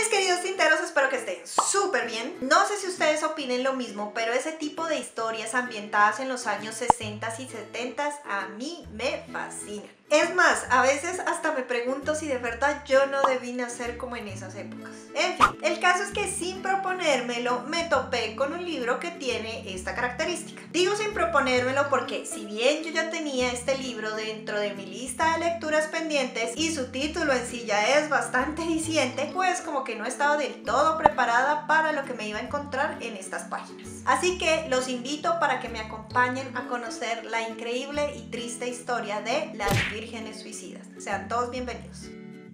mis queridos tinteros, espero que estén súper bien. No sé si ustedes opinen lo mismo, pero ese tipo de historias ambientadas en los años 60 y 70 a mí me fascina. Es más, a veces hasta me pregunto si de verdad yo no debí nacer como en esas épocas. En fin, el caso es que sin proponérmelo me topé con un libro que tiene esta característica. Digo sin proponérmelo porque si bien yo ya tenía este libro dentro de mi lista de lecturas pendientes y su título en sí ya es bastante diciente, pues como que no estaba del todo preparada para lo que me iba a encontrar en estas páginas. Así que los invito para que me acompañen a conocer la increíble y triste historia de las vírgenes suicidas. Sean todos bienvenidos.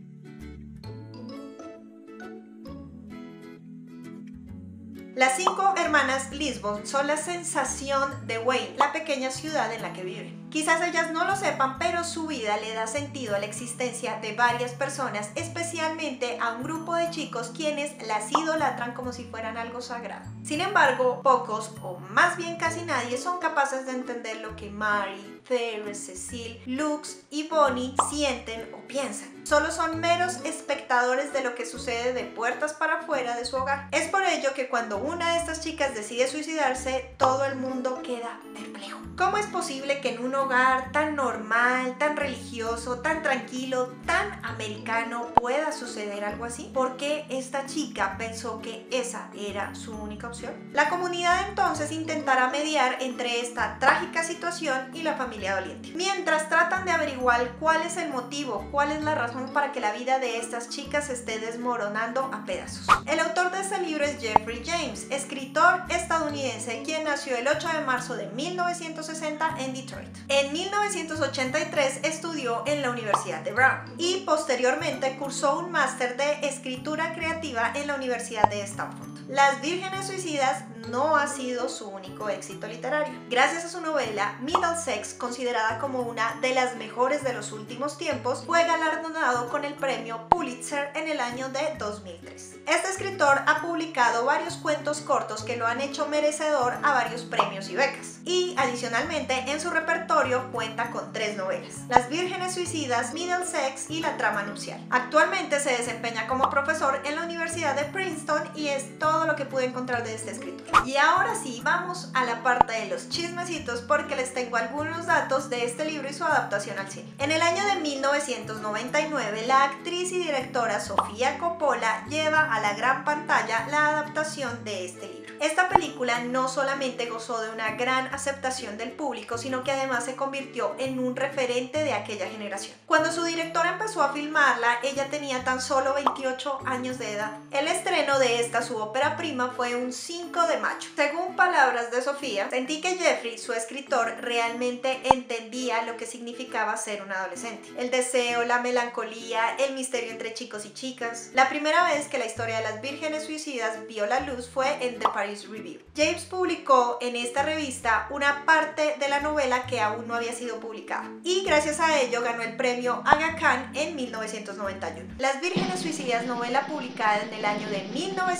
Las 5 hermanas Lisbon son la sensación de Wayne, la pequeña ciudad en la que viven. Quizás ellas no lo sepan, pero su vida le da sentido a la existencia de varias personas, especialmente a un grupo de chicos quienes las idolatran como si fueran algo sagrado. Sin embargo, pocos, o más bien casi nadie, son capaces de entender lo que Mary, Ferris, Cecile, Lux y Bonnie sienten o piensan. Solo son meros espectadores de lo que sucede de puertas para afuera de su hogar. Es por ello que cuando una de estas chicas decide suicidarse, todo el mundo queda perplejo. ¿Cómo es posible que en un hogar tan normal, tan religioso, tan tranquilo, tan americano pueda suceder algo así? ¿Por qué esta chica pensó que esa era su única opción? La comunidad entonces intentará mediar entre esta trágica situación y la familia doliente, mientras tratan de averiguar cuál es el motivo, cuál es la razón para que la vida de estas chicas se esté desmoronando a pedazos. El autor de este libro es Jeffrey James, escritor estadounidense quien nació el 8 de marzo de 1960 en Detroit. En 1983 estudió en la Universidad de Brown y posteriormente cursó un máster de escritura creativa en la Universidad de Stanford. Las vírgenes suicidas no ha sido su único éxito literario. Gracias a su novela Middlesex, considerada como una de las mejores de los últimos tiempos, fue galardonado con el premio Pulitzer en el año de 2003. Este escritor ha publicado varios cuentos cortos que lo han hecho merecedor a varios premios y becas. Y adicionalmente en su repertorio cuenta con 3 novelas: Las vírgenes suicidas, Middlesex y La trama nupcial. Actualmente se desempeña como profesor en la Universidad de Princeton y es todo lo que pude encontrar de este escritor. Y ahora sí, vamos a la parte de los chismecitos porque les tengo algunos datos de este libro y su adaptación al cine. En el año de 1999, la actriz y directora Sofía Coppola lleva a la gran pantalla la adaptación de este libro. Esta película no solamente gozó de una gran aceptación del público, sino que además se convirtió en un referente de aquella generación. Cuando su directora empezó a filmarla, ella tenía tan solo 28 años de edad. El estreno de esta su ópera prima fue un 5 de mayo. Según palabras de Sofía, sentí que Jeffrey, su escritor, realmente entendía lo que significaba ser un adolescente. El deseo, la melancolía, el misterio entre chicos y chicas. La primera vez que la historia de las vírgenes suicidas vio la luz fue en The Paris Review. James publicó en esta revista una parte de la novela que aún no había sido publicada y gracias a ello ganó el premio Aga Khan en 1991. Las vírgenes suicidas, novela publicada en el año de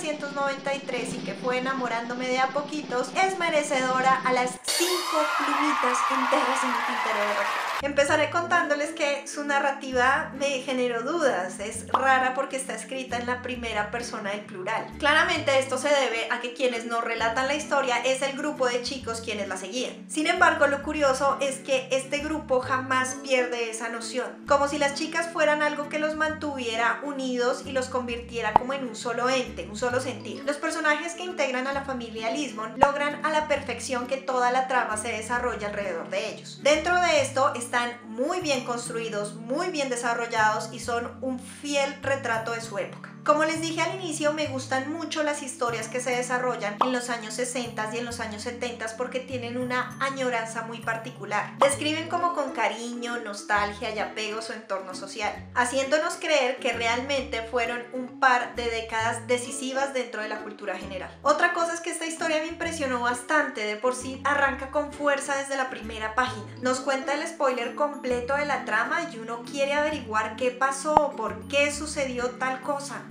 1993 y que fue enamorándome de a poquitos, es merecedora a las 5 plumitas enteras en el tintero de Raquel. Empezaré contándoles que su narrativa me generó dudas. Es rara porque está escrita en la primera persona del plural. Claramente esto se debe a que quienes nos relatan la historia es el grupo de chicos quienes la seguían. Sin embargo, lo curioso es que este grupo jamás pierde esa noción, como si las chicas fueran algo que los mantuviera unidos y los convirtiera como en un solo ente, un solo sentir. Los personajes que integran a la familia Lisbon logran a la perfección que toda la trama se desarrolla alrededor de ellos. Dentro de esto están muy bien construidos, muy bien desarrollados y son un fiel retrato de su época. Como les dije al inicio, me gustan mucho las historias que se desarrollan en los años 60 y en los años 70 porque tienen una añoranza muy particular. Describen como con cariño, nostalgia y apego su entorno social, haciéndonos creer que realmente fueron un par de décadas decisivas dentro de la cultura general. Otra cosa es que esta historia me impresionó bastante. De por sí arranca con fuerza desde la primera página. Nos cuenta el spoiler completo de la trama y uno quiere averiguar qué pasó, por qué sucedió tal cosa.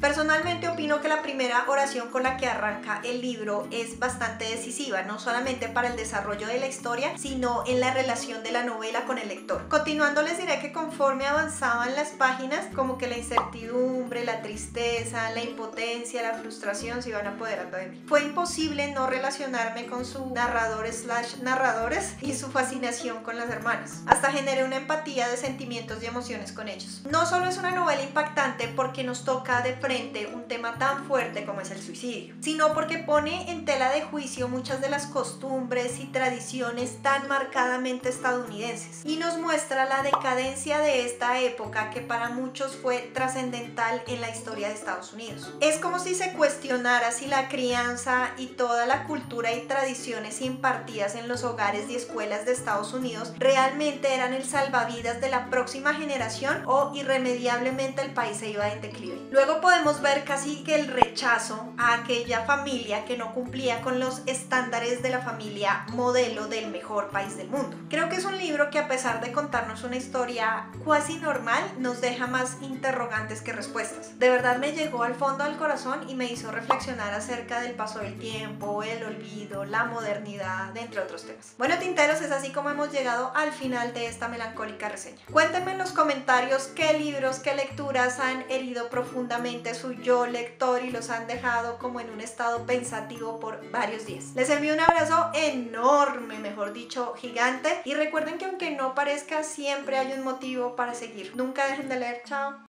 Personalmente opino que la primera oración con la que arranca el libro es bastante decisiva, no solamente para el desarrollo de la historia, sino en la relación de la novela con el lector. Continuando, les diré que conforme avanzaban las páginas, como que la incertidumbre, la tristeza, la impotencia, la frustración se iban apoderando de mí. Fue imposible no relacionarme con su narradores y su fascinación con las hermanas. Hasta generé una empatía de sentimientos y emociones con ellos. No solo es una novela impactante porque nos toca de frente un tema tan fuerte como es el suicidio, sino porque pone en tela de juicio muchas de las costumbres y tradiciones tan marcadamente estadounidenses y nos muestra la decadencia de esta época que para muchos fue trascendental en la historia de Estados Unidos. Es como si se cuestionara si la crianza y toda la cultura y tradiciones impartidas en los hogares y escuelas de Estados Unidos realmente eran el salvavidas de la próxima generación o irremediablemente el país se iba en declive. Luego podemos ver casi que el rechazo a aquella familia que no cumplía con los estándares de la familia modelo del mejor país del mundo. Creo que es un libro que, a pesar de contarnos una historia cuasi normal, nos deja más interrogantes que respuestas. De verdad me llegó al fondo del corazón y me hizo reflexionar acerca del paso del tiempo, el olvido, la modernidad, entre otros temas. Bueno, tinteros, es así como hemos llegado al final de esta melancólica reseña. Cuéntenme en los comentarios qué libros, qué lecturas han herido profundamente su yo lector y los han dejado como en un estado pensativo por varios días. Les envío un abrazo enorme, mejor dicho, gigante, y recuerden que aunque no parezca, siempre hay un motivo para seguir. Nunca dejen de leer. Chao.